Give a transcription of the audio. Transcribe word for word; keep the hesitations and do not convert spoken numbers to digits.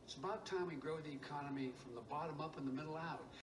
It's about time we grow the economy from the bottom up and the middle out.